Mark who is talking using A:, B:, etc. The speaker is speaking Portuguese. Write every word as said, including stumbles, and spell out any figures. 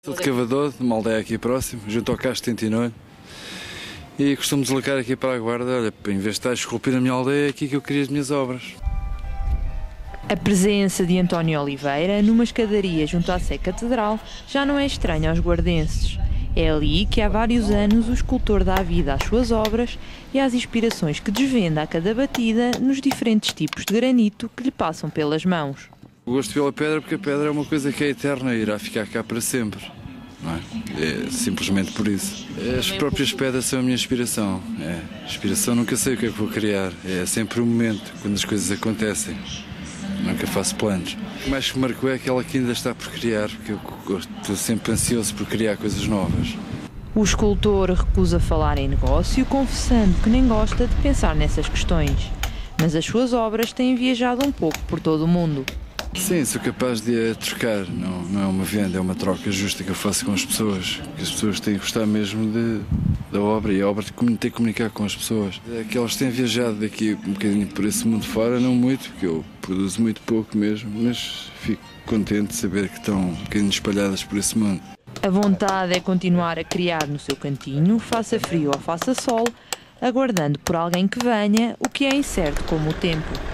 A: Sou de Cavador, de uma aldeia aqui próximo, junto ao Castro setenta e nove. E costumo deslocar aqui para a Guarda. Olha, em vez de estar a esculpir na minha aldeia, é aqui que eu queria as minhas obras.
B: A presença de António Oliveira numa escadaria junto à Sé Catedral já não é estranha aos guardenses. É ali que há vários anos o escultor dá vida às suas obras e às inspirações que desvenda a cada batida nos diferentes tipos de granito que lhe passam pelas mãos.
A: Eu gosto pela pedra porque a pedra é uma coisa que é eterna e irá ficar cá para sempre. Não é? É simplesmente por isso. As próprias pedras são a minha inspiração. É. Inspiração, nunca sei o que é que vou criar. É sempre o momento, quando as coisas acontecem. Nunca faço planos. O que mais me marcou é aquela que ainda está por criar, porque eu estou sempre ansioso por criar coisas novas.
B: O escultor recusa falar em negócio, confessando que nem gosta de pensar nessas questões. Mas as suas obras têm viajado um pouco por todo o mundo.
A: Sim, sou capaz de a trocar. Não, não é uma venda, é uma troca justa que eu faço com as pessoas. Que as pessoas têm que gostar mesmo de, da obra, e a obra tem que comunicar com as pessoas. É que elas têm viajado daqui um bocadinho por esse mundo fora, não muito, porque eu produzo muito pouco mesmo, mas fico contente de saber que estão um bocadinho espalhadas por esse mundo.
B: A vontade é continuar a criar no seu cantinho, faça frio ou faça sol, aguardando por alguém que venha, o que é incerto como o tempo.